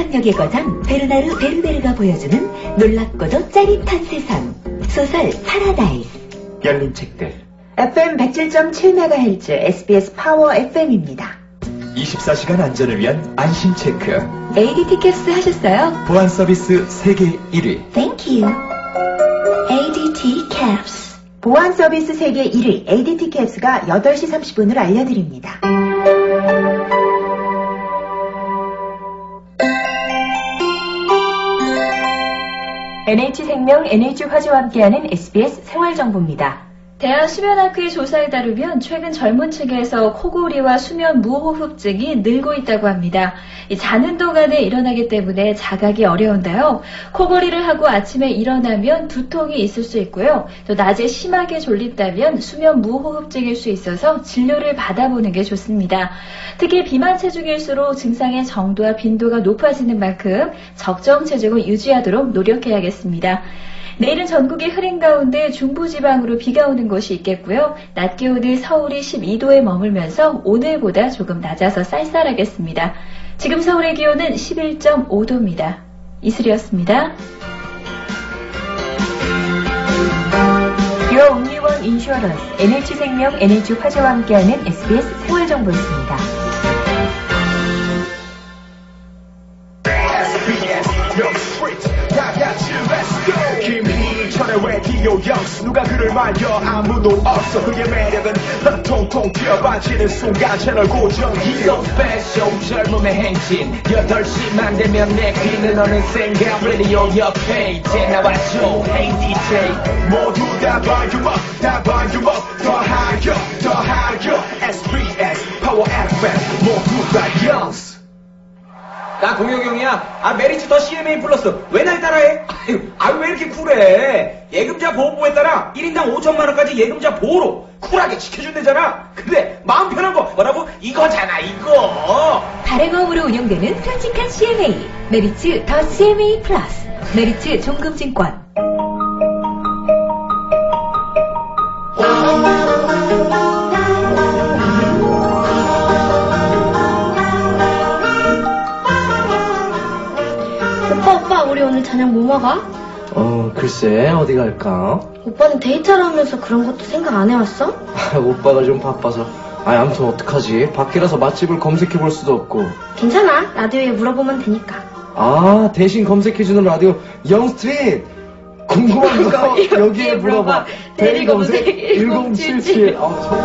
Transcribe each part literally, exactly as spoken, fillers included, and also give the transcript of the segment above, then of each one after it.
상상력의 거장 베르나르 베르베르가 보여주는 놀랍고도 짜릿한 세상. 소설 파라다이스. 열린 책들. 에프엠 백칠 점 칠 메가헤르츠 에스비에스 파워 에프엠입니다. 이십사 시간 안전을 위한 안심 체크. 에이디티 캡스 하셨어요? 보안 서비스 세계 일 위. Thank you. 에이디티 캡스. 보안 서비스 세계 일 위 에이디티 캡스가 여덟 시 삼십 분을 알려드립니다. 엔에이치생명, 엔에이치화재와 함께하는 에스비에스 생활정보입니다. 대한 수면학회 조사에 따르면 최근 젊은 층에서 코골이와 수면 무호흡증이 늘고 있다고 합니다. 이 자는 동안에 일어나기 때문에 자각이 어려운데요. 코골이를 하고 아침에 일어나면 두통이 있을 수 있고요. 또 낮에 심하게 졸린다면 수면 무호흡증일 수 있어서 진료를 받아보는 게 좋습니다. 특히 비만 체중일수록 증상의 정도와 빈도가 높아지는 만큼 적정 체중을 유지하도록 노력해야겠습니다. 내일은 전국이 흐린 가운데 중부지방으로 비가 오는 곳이 있겠고요. 낮 기온은 서울이 십이 도에 머물면서 오늘보다 조금 낮아서 쌀쌀하겠습니다. 지금 서울의 기온은 십일 점 오 도입니다. 이슬이었습니다. Your Only One Insurance, 엔에이치생명, 엔에이치화재와 함께하는 에스비에스 생활정보였습니다. 김희철의 라디오 영수 누가 그를 말려 아무도 없어 그의 매력은 통통 튀어받치는 순간 채널 고정 So special 젊음의 행진 여덟 시만 되면 내 귀는 어느샌가 라디오 옆에 이제 나와줘 Hey 디제이 모두 다 봐주마 다 봐주마 더하여 더하여 에스비에스 파워 에프엠 모두 다 영수. 나 동혁형이야. 아 메리츠 더 씨엠에이 플러스 왜 날 따라해? 아유, 아유 왜 이렇게 쿨해? 예금자 보호부에 따라 일 인당 오천만 원까지 예금자 보호로 쿨하게 지켜준대잖아. 근데 마음 편한 거 뭐라고? 이거잖아 이거. 발행어으로 운영되는 솔직한 씨엠에이 메리츠 더 씨엠에이 플러스 메리츠 종금증권. 오빠 오빠 우리 오늘 저녁 뭐 먹어? 어 글쎄 어디 갈까? 오빠는 데이트를 하면서 그런 것도 생각 안 해왔어? 오빠가 좀 바빠서. 아 아무튼 어떡하지? 밖이라서 맛집을 검색해 볼 수도 없고. 괜찮아 라디오에 물어보면 되니까. 아 대신 검색해주는 라디오 영스트릿. 궁금한 거 여기에 물어봐. 대리검색 천칠칠.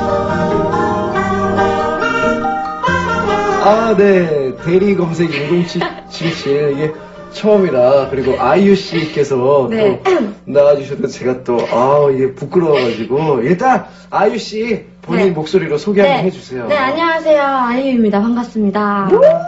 아, 네. 대리검색 천칠칠. 이게 처음이라. 그리고 아이유 씨께서 네. 또 나와주셔서 제가 또, 아 이게 부끄러워가지고. 일단, 아이유 씨 본인 네. 목소리로 소개 한번 네. 해주세요. 네 안녕하세요 아이유입니다. 반갑습니다.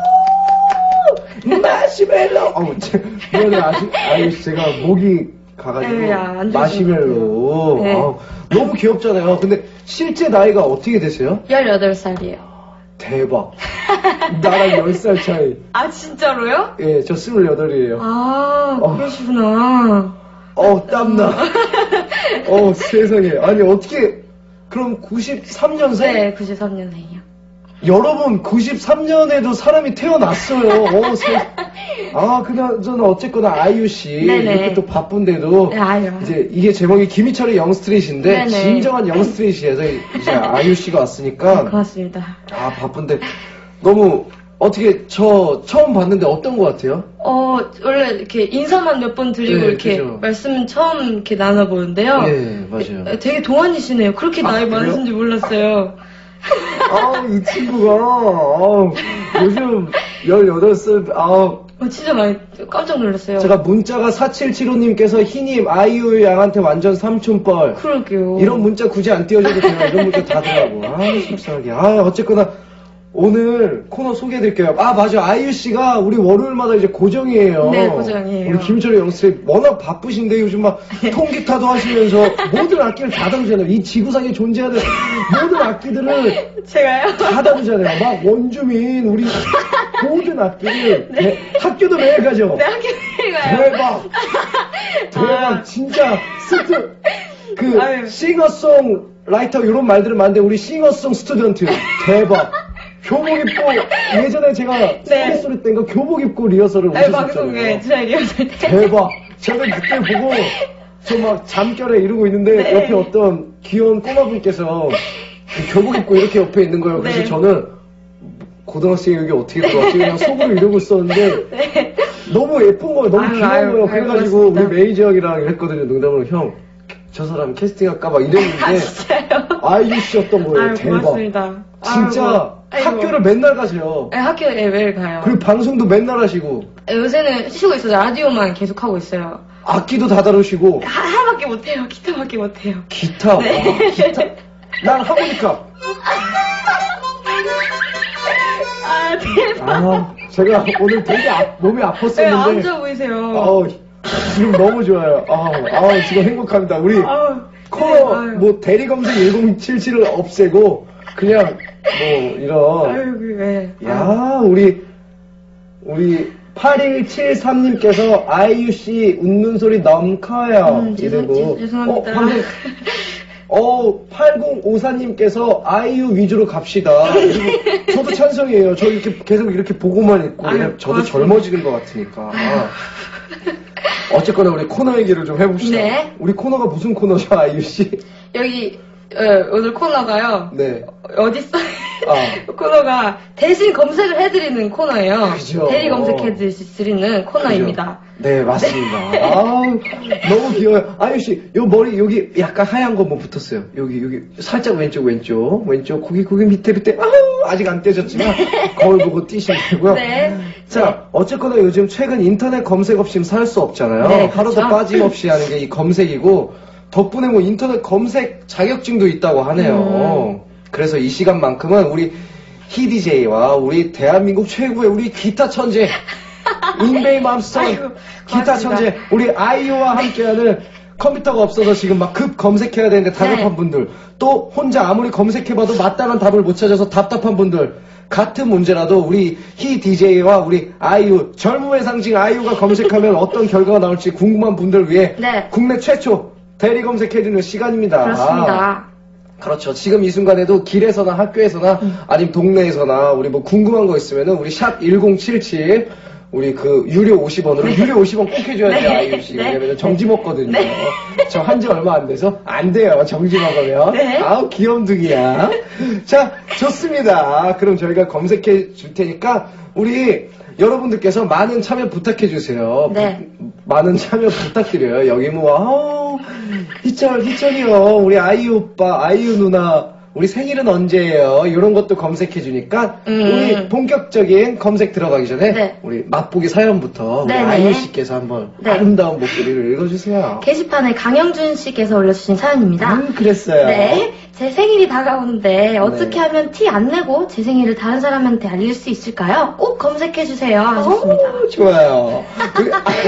마시멜로. 어우, 제, 미안해, 아시, 아이유 씨 제가 목이 가가지고. 에이, 안 마시멜로. 네. 아, 너무 귀엽잖아요. 근데 실제 나이가 어떻게 되세요? 열여덟 살이에요. 대박. 나랑 열 살 차이. 아 진짜로요? 예, 저 스물여덟이에요. 아 어. 그러시구나. 어, 땀나. 어, 세상에. 아니, 어떻게, 그럼 구십삼 년생? 네 구십삼 년생이요. 여러분, 구십삼 년에도 사람이 태어났어요. 어, 세... 아, 그냥, 저는 어쨌거나 아이유 씨. 네네. 이렇게 또 바쁜데도. 네, 아유. 이제 이게 제목이 김희철의 영스트릿인데, 네네. 진정한 영스트릿이에서 이제 아이유 씨가 왔으니까. 고맙습니다. 아, 바쁜데. 너무, 어떻게, 저 처음 봤는데 어떤 것 같아요? 어 원래 이렇게 인사만 몇 번 드리고 네, 이렇게 그죠. 말씀은 처음 이렇게 나눠보는데요. 예, 맞아요. 에, 되게 동안이시네요. 그렇게 아, 나이 그래요? 많으신지 몰랐어요. 아, 이 친구가, 아, 요즘 열여덟 살, 아. 어, 진짜 많이 깜짝 놀랐어요. 제가 문자가 사칠칠오님께서 희님, 아이유 양한테 완전 삼촌뻘. 그러게요. 이런 문자 굳이 안 띄워줘도 돼요. 이런 문자 다 더라고. 아, 속상하게. 아, 어쨌거나, 오늘 코너 소개해드릴게요. 아, 맞아. 아이유 씨가 우리 월요일마다 이제 고정이에요. 네, 고정이에요. 우리 김철의 영스트릿 워낙 바쁘신데 요즘 막 통기타도 하시면서 모든 악기를 다 다루잖아요. 이 지구상에 존재하는 모든 악기들을 제가요? 다 다루잖아요. 막 원주민, 우리 모든 악기를. 네. 학교도 매일 가죠? 네, 학교에 가요. 대박! 대박, 아. 진짜, 스트, 그, 아유. 싱어송 라이터, 이런 말들은 많은데, 우리 싱어송 스튜던트. 대박. 교복 입고 예전에 제가 네. 소리 땐가 교복 입고 리허설을 아니, 오셨었잖아요. 방송에 드라이 리허설 때. 대박. 저는 그때 보고 저 막 잠결에 이러고 있는데 네. 옆에 어떤 귀여운 꼬마분께서 그 교복 입고 이렇게 옆에 있는 거예요. 그래서 네. 저는 고등학생이 여기 어떻게 들어왔지 그냥 속으로 이러고 있었는데 네. 너무 예쁜 거예요. 너무 아유, 귀여운 아유, 거예요. 아유, 그래가지고 고맙습니다. 우리 메이저 형이랑 했거든요. 농담으로 형. 저 사람 캐스팅할까 막 이랬는데 아, 진짜요? 아이유 씨였던 거예요. 아유, 대박. 고맙습니다. 진짜 아이고. 학교를 맨날 가세요. 네, 학교에 매일 가요. 그리고 방송도 맨날 하시고 요새는 쉬고 있어요. 라디오만 계속 하고 있어요. 악기도 다 다루시고 하, 하나밖에 못해요. 기타밖에 못해요. 기타. 네. 와, 기타. 난 하모니카. 아, 대박. 아, 제가 오늘 되게 아- 몸이 네, 안 아팠었는데 좋아 보이세요. 아우, 지금 너무 좋아요. 아우, 아우, 지금 행복합니다. 우리 아우, 코너 네, 아유. 뭐 대리검색 천칠십칠을 없애고 그냥 뭐 이런 아유, 그, 네. 야, 우리, 우리, 팔일칠삼님께서 아이유 씨 웃는 소리 너무 커요. 음, 죄송- 이러고. 죄- 죄송합니다. 어, 방금, 어, 팔공오사님께서 아이유 위주로 갑시다. 이러고 저도 찬성이에요. 저 이렇게 계속 이렇게 보고만 있고, 아유, 그냥 저도 고맙습니다. 젊어지는 것 같으니까. 어쨌거나 우리 코너 얘기를 좀 해봅시다. 네. 우리 코너가 무슨 코너죠, 아이유 씨? 여기, 어, 오늘 코너가요. 네. 어딨어? 아. 코너가 대신 검색을 해드리는 코너예요. 그죠. 대리 검색해드리는 코너입니다. 네, 맞습니다. 아우, 너무 귀여워요. 아유 씨, 요 머리 여기 약간 하얀 거 뭐 붙었어요. 여기 여기 살짝 왼쪽 왼쪽 왼쪽 고기 고기 밑에 밑에 아우 아직 안 떼졌지만 거울 보고 뛰시면 되고요. 네. 자, 어쨌거나 요즘 최근 인터넷 검색 없이는 살 수 없잖아요. 네, 하루도 그렇죠. 빠짐없이 하는 게 이 검색이고 덕분에 뭐 인터넷 검색 자격증도 있다고 하네요. 음. 그래서 이 시간만큼은 우리 히디제이와 우리 대한민국 최고의 우리 기타 천재 인베이 맘스터 아이고, 기타 고맙습니다. 천재 우리 아이유와 함께하는 컴퓨터가 없어서 지금 막 급 검색해야 되는데 다급한 네. 분들 또 혼자 아무리 검색해봐도 마땅한 답을 못 찾아서 답답한 분들 같은 문제라도 우리 히 디제이와 우리 아이유 젊음의 상징 아이유가 검색하면 어떤 결과가 나올지 궁금한 분들 위해 네. 국내 최초 대리 검색해주는 시간입니다. 그렇습니다. 그렇죠. 지금 이 순간에도 길에서나 학교에서나 아니면 동네에서나 우리 뭐 궁금한 거 있으면은 우리 샵 천칠칠 우리 그 유료 오십 원으로 유료 오십 원 꼭 해줘야 돼요. 네. 아이유 씨. 네. 왜냐면 정지 먹거든요. 네. 저 한 지 얼마 안 돼서 안 돼요. 정지 먹으면. 네. 아우 귀염둥이야. 자, 좋습니다. 그럼 저희가 검색해 줄 테니까 우리 여러분들께서 많은 참여 부탁해 주세요. 네. 많은 참여 부탁드려요. 여기 뭐 아우 희철 희철이요. 우리 아이유 오빠, 아이유 누나 우리 생일은 언제예요? 이런 것도 검색해 주니까 음. 우리 본격적인 검색 들어가기 전에 네. 우리 맛보기 사연부터 우리 네, 네. 아이유 씨께서 한번 네. 아름다운 목소리를 읽어주세요. 게시판에 강영준 씨께서 올려주신 사연입니다. 음, 그랬어요. 네, 제 생일이 다가오는데 어떻게 네. 하면 티 안 내고 제 생일을 다른 사람한테 알릴 수 있을까요? 꼭 검색해주세요 하셨습니다. 오, 좋아요. 우리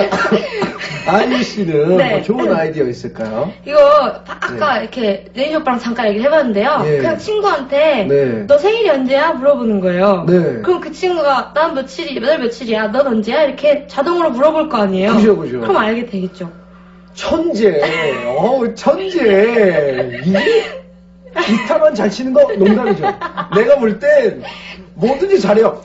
아이유 씨는 네. 뭐 좋은 아이디어 있을까요? 이거 아까 이렇게 레인이 오빠랑 잠깐 얘기를 해봤는데요. 네. 그냥 친구한테 네. 너 생일이 언제야? 물어보는 거예요. 네. 그럼 그 친구가 난 며칠이 몇 월 며칠이야? 넌 언제야? 이렇게 자동으로 물어볼 거 아니에요. 그죠, 그죠. 그럼 알게 되겠죠. 천재. 어우, 천재. 이게 기타만 잘 치는 거 농담이죠. 내가 볼 땐 뭐든지 잘해요.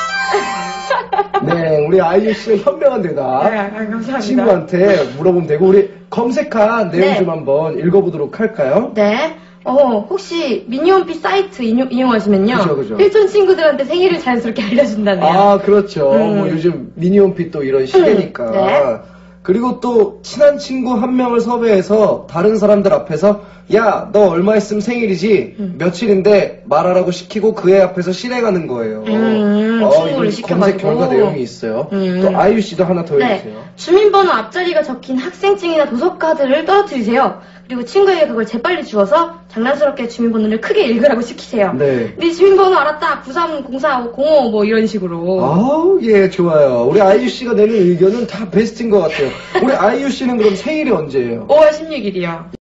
네, 우리 아이유 씨의 현명한 대답. 네, 아, 감사합니다. 친구한테 물어보면 되고, 우리 검색한 내용 네. 좀 한번 읽어보도록 할까요? 네. 어, 혹시 미니홈피 사이트 인용, 이용하시면요. 그죠, 그죠. 일촌 친구들한테 생일을 자연스럽게 알려준다네요. 아, 그렇죠. 음. 뭐 요즘 미니홈피 또 이런 시대니까. 음, 네. 그리고 또 친한 친구 한 명을 섭외해서 다른 사람들 앞에서 야, 너 얼마 있으면 생일이지? 음. 며칠인데 말하라고 시키고 그 애 앞에서 실행하는 거예요. 음, 어, 친구를 이런 시켜가지고. 검색 결과 내용이 있어요. 음. 또 아이유 씨도 하나 더 네. 해주세요. 주민번호 앞자리가 적힌 학생증이나 도서카드를 떨어뜨리세요. 그리고 친구에게 그걸 재빨리 주어서 장난스럽게 주민번호를 크게 읽으라고 시키세요. 네. 네 주민번호 알았다. 구삼 공사 공오 뭐 이런 식으로. 아우, 예, 좋아요. 우리 아이유 씨가 내는 의견은 다 베스트인 것 같아요. 우리 아이유 씨는 그럼 생일이 언제예요? 오월 십육일이요.